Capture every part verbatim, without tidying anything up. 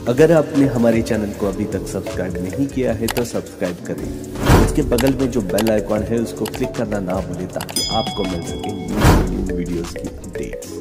अगर आपने हमारे चैनल को अभी तक सब्सक्राइब नहीं किया है तो सब्सक्राइब करें। उसके बगल में जो बेल आइकॉन है उसको क्लिक करना ना भूलें ताकि आपको मिल सके न्यू वीडियोस की अपडेट्स।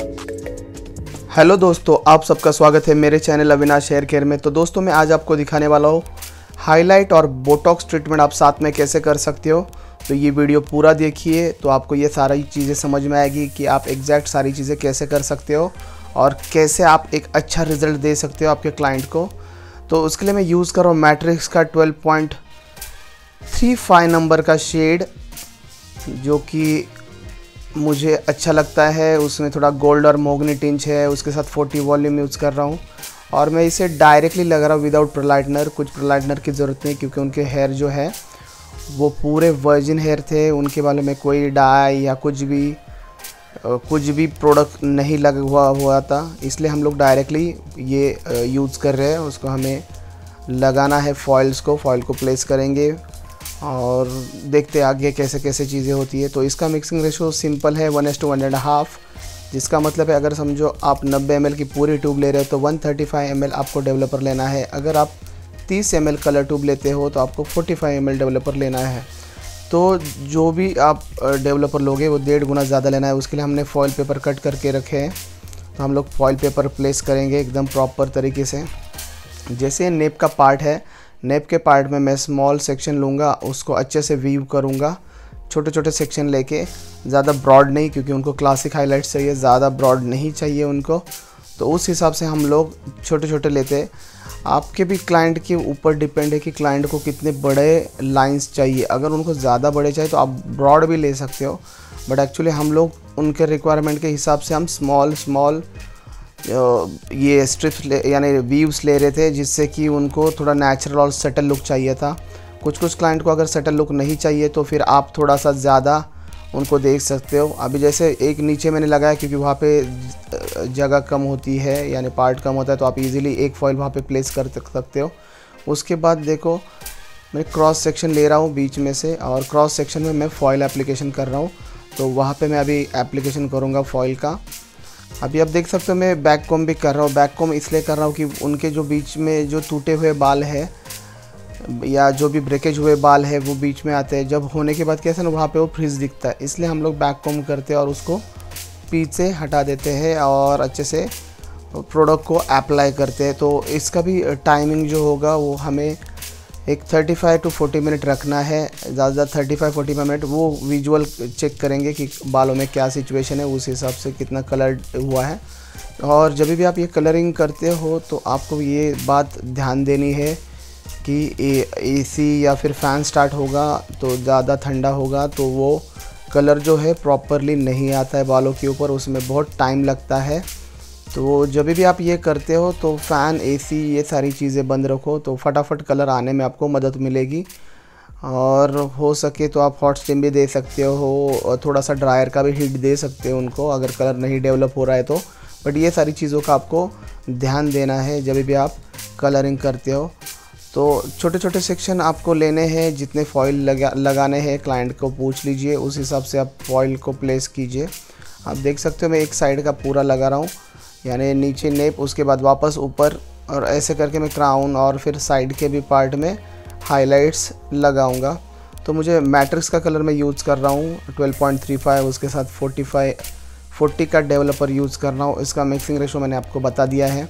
हेलो दोस्तों, आप सबका स्वागत है मेरे चैनल अविनाश हेयर केयर में। तो दोस्तों मैं आज आपको दिखाने वाला हूँ हाईलाइट और बोटॉक्स ट्रीटमेंट आप साथ में कैसे कर सकते हो। तो ये वीडियो पूरा देखिए तो आपको ये सारी चीज़ें समझ में आएगी कि आप एग्जैक्ट सारी चीज़ें कैसे कर सकते हो और कैसे आप एक अच्छा रिज़ल्ट दे सकते हो आपके क्लाइंट को। तो उसके लिए मैं यूज़ कर रहा हूँ मैट्रिक्स का twelve point three five number का शेड, जो कि मुझे अच्छा लगता है। उसमें थोड़ा गोल्ड और मोगनी टिंच है, उसके साथ फोर्टी वॉल्यूम यूज़ कर रहा हूँ और मैं इसे डायरेक्टली लगा रहा हूँ विदाउट प्रोलाइटनर। कुछ प्रोलाइटनर की ज़रूरत नहीं क्योंकि उनके हेयर जो है वो पूरे वर्जिन हेयर थे, उनके बालों में कोई डाई या कुछ भी कुछ भी प्रोडक्ट नहीं लगा हुआ हुआ था, इसलिए हम लोग डायरेक्टली ये यूज़ कर रहे हैं। उसको हमें लगाना है, फॉइल्स को फॉइल को प्लेस करेंगे और देखते आगे कैसे कैसे चीज़ें होती है। तो इसका मिक्सिंग रेशो सिंपल है, one is to one and half, जिसका मतलब है अगर समझो आप नब्बे एम एल की पूरी ट्यूब ले रहे हो तो one thirty five M L आपको डेवलपर लेना है। अगर आप तीस एम एल कलर ट्यूब लेते हो तो आपको forty five M L developer लेना है। तो जो भी आप डेवलपर लोगे वो डेढ़ गुना ज़्यादा लेना है। उसके लिए हमने फॉइल पेपर कट करके रखे हैं, तो हम लोग फॉइल पेपर प्लेस करेंगे एकदम प्रॉपर तरीके से। जैसे नेप का पार्ट है, नेप के पार्ट में मैं स्मॉल सेक्शन लूँगा, उसको अच्छे से वीव करूँगा, छोटे छोटे सेक्शन लेके, ज़्यादा ब्रॉड नहीं क्योंकि उनको क्लासिक हाईलाइट्स चाहिए, ज़्यादा ब्रॉड नहीं चाहिए उनको। तो उस हिसाब से हम लोग छोटे छोटे लेते हैं। आपके भी क्लाइंट के ऊपर डिपेंड है कि क्लाइंट को कितने बड़े लाइंस चाहिए। अगर उनको ज़्यादा बड़े चाहिए तो आप ब्रॉड भी ले सकते हो, बट एक्चुअली हम लोग उनके रिक्वायरमेंट के हिसाब से हम स्मॉल स्मॉल ये स्ट्रिप्स ले यानी वीव्स ले रहे थे, जिससे कि उनको थोड़ा नेचुरल और सटल लुक चाहिए था। कुछ कुछ क्लाइंट को अगर सटल लुक नहीं चाहिए तो फिर आप थोड़ा सा ज़्यादा उनको देख सकते हो। अभी जैसे एक नीचे मैंने लगाया क्योंकि वहाँ पे जगह कम होती है यानी पार्ट कम होता है, तो आप इजीली एक फॉइल वहाँ पे प्लेस कर सकते हो। उसके बाद देखो मैं क्रॉस सेक्शन ले रहा हूँ बीच में से और क्रॉस सेक्शन में मैं फॉइल एप्लीकेशन कर रहा हूँ। तो वहाँ पे मैं अभी एप्लीकेशन करूँगा फॉइल का। अभी आप देख सकते हो मैं बैक कॉम भी कर रहा हूँ। बैक कॉम इसलिए कर रहा हूँ कि उनके जो बीच में जो टूटे हुए बाल है या जो भी ब्रेकेज हुए बाल है वो बीच में आते हैं। जब होने के बाद कैसे ना वहाँ पे वो फ्रिज दिखता है, इसलिए हम लोग बैक कॉम करते हैं और उसको पीछे हटा देते हैं और अच्छे से प्रोडक्ट को अप्लाई करते हैं। तो इसका भी टाइमिंग जो होगा वो हमें एक thirty five to forty minute रखना है, ज़्यादा ज़्यादा थर्टी फाइव फोर्टी मिनट। वो विजुअल चेक करेंगे कि बालों में क्या सिचुएशन है, उस हिसाब से कितना कलर हुआ है। और जब भी आप ये कलरिंग करते हो तो आपको ये बात ध्यान देनी है कि एसी या फिर फ़ैन स्टार्ट होगा तो ज़्यादा ठंडा होगा तो वो कलर जो है प्रॉपरली नहीं आता है बालों के ऊपर, उसमें बहुत टाइम लगता है। तो जब भी आप ये करते हो तो फ़ैन, एसी ये सारी चीज़ें बंद रखो तो फटाफट कलर आने में आपको मदद मिलेगी। और हो सके तो आप हॉट स्टीम भी दे सकते हो और थोड़ा सा ड्रायर का भी हीट दे सकते हो उनको अगर कलर नहीं डेवलप हो रहा है तो। बट ये सारी चीज़ों का आपको ध्यान देना है जब भी आप कलरिंग करते हो। तो छोटे छोटे सेक्शन आपको लेने हैं, जितने फॉइल लगा लगाने हैं क्लाइंट को पूछ लीजिए, उस हिसाब से आप फॉइल को प्लेस कीजिए। आप देख सकते हो मैं एक साइड का पूरा लगा रहा हूँ, यानी नीचे नेप, उसके बाद वापस ऊपर, और ऐसे करके मैं क्राउन और फिर साइड के भी पार्ट में हाइलाइट्स लगाऊंगा। तो मुझे मैट्रिक्स का कलर मैं यूज़ कर रहा हूँ ट्वेल्व पॉइंट थ्री फाइव, उसके साथ फोर्टी फाइव फोर्टी का डेवलपर यूज़ कर रहा हूँ। इसका मिक्सिंग रेशो मैंने आपको बता दिया है।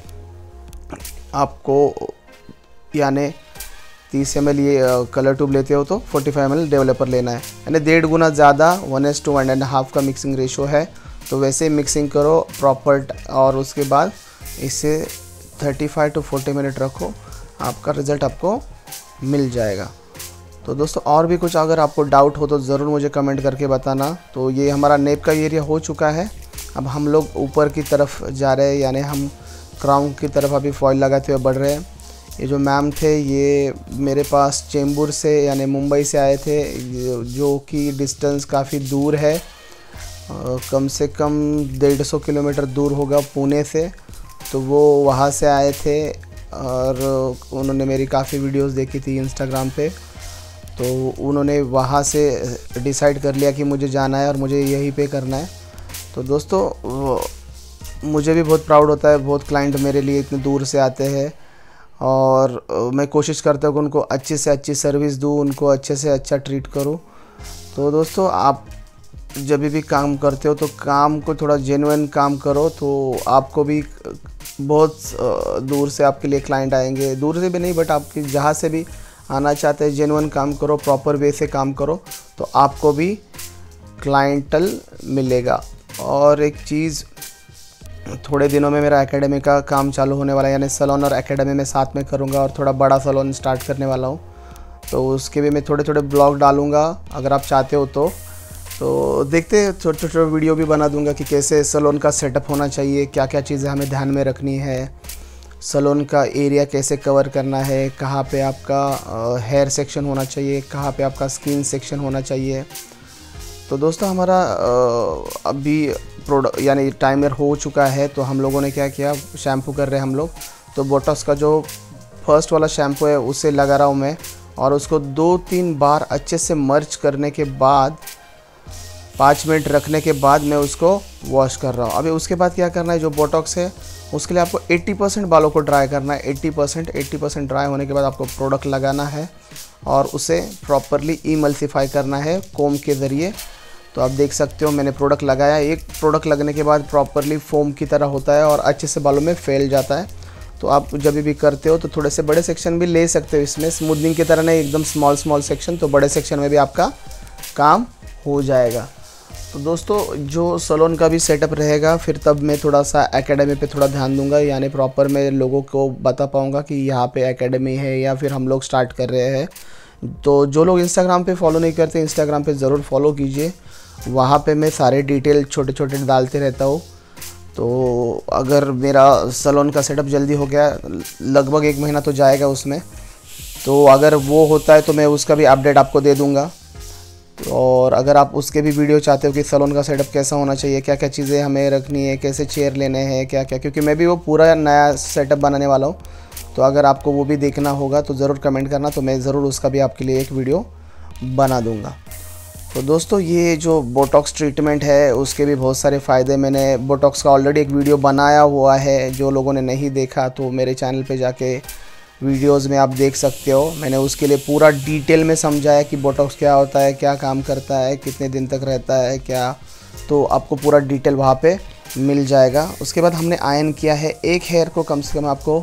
आपको यानी तीस एम एल ये कलर ट्यूब लेते हो तो forty five M L developer लेना है, यानी डेढ़ गुना ज़्यादा, one is to one and half का मिक्सिंग रेशो है। तो वैसे ही मिक्सिंग करो प्रॉपर और उसके बाद इसे thirty five to forty minute रखो, आपका रिज़ल्ट आपको मिल जाएगा। तो दोस्तों और भी कुछ अगर आपको डाउट हो तो ज़रूर मुझे कमेंट करके बताना। तो ये हमारा नेप का एरिया हो चुका है, अब हम लोग ऊपर की तरफ जा रहे हैं, यानी हम क्राउन की तरफ अभी फॉइल लगाते हुए बढ़ रहे हैं। ये जो मैम थे ये मेरे पास चेंबूर से यानी मुंबई से आए थे, जो कि डिस्टेंस काफ़ी दूर है, कम से कम डेढ़ सौ किलोमीटर दूर होगा पुणे से। तो वो वहाँ से आए थे और उन्होंने मेरी काफ़ी वीडियोस देखी थी इंस्टाग्राम पे, तो उन्होंने वहाँ से डिसाइड कर लिया कि मुझे जाना है और मुझे यहीं पे करना है। तो दोस्तों मुझे भी बहुत प्राउड होता है, बहुत क्लाइंट मेरे लिए इतने दूर से आते हैं और मैं कोशिश करता हूँ कि उनको अच्छे से अच्छी सर्विस दूँ, उनको अच्छे से अच्छा ट्रीट करूँ। तो दोस्तों आप जब भी काम करते हो तो काम को थोड़ा जेन्युइन काम करो, तो आपको भी बहुत दूर से आपके लिए क्लाइंट आएंगे, दूर से भी नहीं बट आपकी जहाँ से भी आना चाहते हैं जेन्युइन काम करो, प्रॉपर वे से काम करो, तो आपको भी क्लाइंटल मिलेगा। और एक चीज़, थोड़े दिनों में मेरा एकेडमी का काम चालू होने वाला है, यानी सैलून और एकेडमी में साथ में करूँगा और थोड़ा बड़ा सैलून स्टार्ट करने वाला हूँ, तो उसके भी मैं थोड़े थोड़े ब्लॉग डालूँगा अगर आप चाहते हो तो तो देखते हैं, छोटे छोटे वीडियो भी बना दूंगा कि कैसे सैलून का सेटअप होना चाहिए, क्या क्या चीज़ें हमें ध्यान में रखनी है, सैलून का एरिया कैसे कवर करना है, कहाँ पे आपका हेयर सेक्शन होना चाहिए, कहाँ पे आपका स्किन सेक्शन होना चाहिए। तो दोस्तों हमारा अभी प्रोडक्ट यानी टाइमर हो चुका है, तो हम लोगों ने क्या किया, शैम्पू कर रहे हैं हम लोग। तो बोटॉक्स का जो फर्स्ट वाला शैम्पू है उसे लगा रहा हूँ मैं, और उसको दो तीन बार अच्छे से मर्ज करने के बाद पाँच मिनट रखने के बाद मैं उसको वॉश कर रहा हूँ। अभी उसके बाद क्या करना है, जो बोटॉक्स है उसके लिए आपको अस्सी परसेंट बालों को ड्राई करना है। अस्सी परसेंट अस्सी परसेंट ड्राई होने के बाद आपको प्रोडक्ट लगाना है और उसे प्रॉपरली इमल्सिफाई करना है कोम के ज़रिए। तो आप देख सकते हो मैंने प्रोडक्ट लगाया, एक प्रोडक्ट लगने के बाद प्रॉपरली फोम की तरह होता है और अच्छे से बालों में फैल जाता है। तो आप जब भी करते हो तो थोड़े से बड़े सेक्शन भी ले सकते हो इसमें, स्मूदनिंग की तरह नहीं, एकदम स्मॉल स्मॉल सेक्शन, तो बड़े सेक्शन में भी आपका काम हो जाएगा। तो दोस्तों जो सैलून का भी सेटअप रहेगा फिर तब मैं थोड़ा सा एकेडमी पे थोड़ा ध्यान दूंगा, यानी प्रॉपर मैं लोगों को बता पाऊंगा कि यहाँ पे एकेडमी है या फिर हम लोग स्टार्ट कर रहे हैं। तो जो लोग इंस्टाग्राम पे फॉलो नहीं करते, इंस्टाग्राम पे ज़रूर फॉलो कीजिए, वहाँ पे मैं सारे डिटेल छोटे छोटे डालते रहता हूँ। तो अगर मेरा सैलून का सेटअप जल्दी हो गया, लगभग एक महीना तो जाएगा उसमें, तो अगर वो होता है तो मैं उसका भी अपडेट आपको दे दूँगा। और अगर आप उसके भी वीडियो चाहते हो कि सैलून का सेटअप कैसा होना चाहिए, क्या क्या चीज़ें हमें रखनी है, कैसे चेयर लेने हैं, क्या क्या, क्योंकि मैं भी वो पूरा नया सेटअप बनाने वाला हूँ, तो अगर आपको वो भी देखना होगा तो ज़रूर कमेंट करना, तो मैं ज़रूर उसका भी आपके लिए एक वीडियो बना दूँगा। तो दोस्तों ये जो बोटॉक्स ट्रीटमेंट है उसके भी बहुत सारे फ़ायदे, मैंने बोटॉक्स का ऑलरेडी एक वीडियो बनाया हुआ है, जो लोगों ने नहीं देखा तो मेरे चैनल पे जाके वीडियोस में आप देख सकते हो। मैंने उसके लिए पूरा डिटेल में समझाया कि बोटॉक्स क्या होता है, क्या काम करता है, कितने दिन तक रहता है क्या, तो आपको पूरा डिटेल वहाँ पे मिल जाएगा। उसके बाद हमने आयन किया है, एक हेयर को कम से कम आपको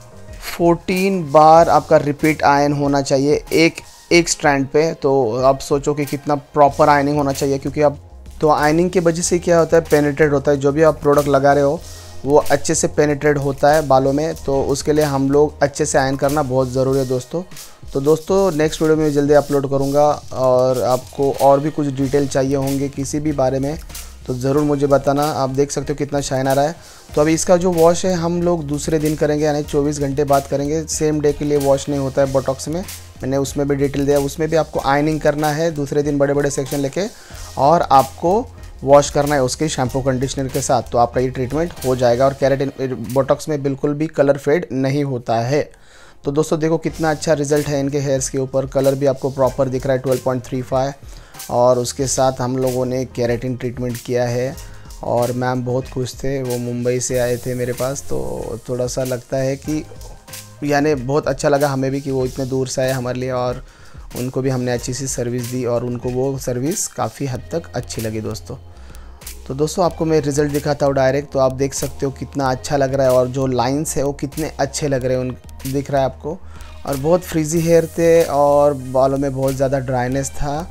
चौदह बार आपका रिपीट आयन होना चाहिए एक एक स्ट्रैंड पे। तो आप सोचो कि कितना प्रॉपर आयनिंग होना चाहिए, क्योंकि आप तो आयनिंग की वजह से क्या होता है, पेनिट्रेट होता है, जो भी आप प्रोडक्ट लगा रहे हो वो अच्छे से पेनिट्रेट होता है बालों में, तो उसके लिए हम लोग अच्छे से आयन करना बहुत ज़रूरी है दोस्तों। तो दोस्तों नेक्स्ट वीडियो में जल्दी अपलोड करूँगा, और आपको और भी कुछ डिटेल चाहिए होंगे किसी भी बारे में तो ज़रूर मुझे बताना। आप देख सकते हो कितना शाइन आ रहा है। तो अभी इसका जो वॉश है हम लोग दूसरे दिन करेंगे, यानी चौबीस घंटे बाद करेंगे, सेम डे के लिए वॉश नहीं होता है बोटॉक्स में, मैंने उसमें भी डिटेल दिया। उसमें भी आपको आयनिंग करना है दूसरे दिन बड़े बड़े सेक्शन लेके, और आपको वॉश करना है उसके शैम्पू कंडीशनर के साथ, तो आपका ये ट्रीटमेंट हो जाएगा। और केराटिन बोटॉक्स में बिल्कुल भी कलर फेड नहीं होता है। तो दोस्तों देखो कितना अच्छा रिजल्ट है इनके हेयर्स के ऊपर, कलर भी आपको प्रॉपर दिख रहा है ट्वेल्व पॉइंट थ्री फाइव, और उसके साथ हम लोगों ने केराटिन ट्रीटमेंट किया है। और मैम बहुत खुश थे, वो मुंबई से आए थे मेरे पास, तो थोड़ा सा लगता है कि यानी बहुत अच्छा लगा हमें भी कि वो इतने दूर से आए हमारे लिए, और उनको भी हमने अच्छी सी सर्विस दी और उनको वो सर्विस काफ़ी हद तक अच्छी लगी दोस्तों। तो दोस्तों आपको मैं रिज़ल्ट दिखाता हूँ डायरेक्ट, तो आप देख सकते हो कितना अच्छा लग रहा है, और जो लाइंस है वो कितने अच्छे लग रहे हैं उन दिख रहा है आपको। और बहुत फ्रीजी हेयर थे और बालों में बहुत ज़्यादा ड्राइनेस था,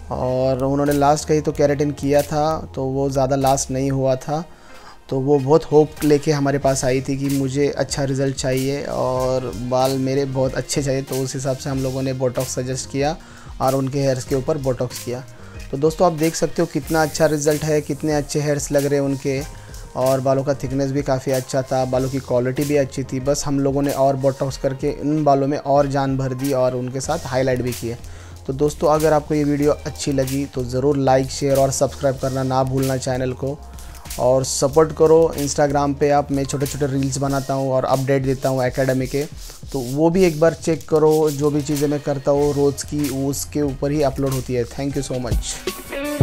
और उन्होंने लास्ट कहीं तो केराटिन किया था तो वो ज़्यादा लास्ट नहीं हुआ था। तो वो बहुत होप लेके हमारे पास आई थी कि मुझे अच्छा रिज़ल्ट चाहिए और बाल मेरे बहुत अच्छे चाहिए, तो उस हिसाब से हम लोगों ने बोटॉक्स सजेस्ट किया और उनके हेयर्स के ऊपर बोटॉक्स किया। तो दोस्तों आप देख सकते हो कितना अच्छा रिज़ल्ट है, कितने अच्छे हेयर्स लग रहे हैं उनके, और बालों का थिकनेस भी काफ़ी अच्छा था, बालों की क्वालिटी भी अच्छी थी। बस हम लोगों ने और बोटॉक्स करके इन बालों में और जान भर दी और उनके साथ हाईलाइट भी किए। तो दोस्तों अगर आपको ये वीडियो अच्छी लगी तो ज़रूर लाइक शेयर और सब्सक्राइब करना ना भूलना चैनल को, और सपोर्ट करो। इंस्टाग्राम पे आप मैं छोटे छोटे रील्स बनाता हूँ और अपडेट देता हूँ एकेडमी के, तो वो भी एक बार चेक करो। जो भी चीज़ें मैं करता हूँ रोज़ की उसके ऊपर ही अपलोड होती है। Thank you so much.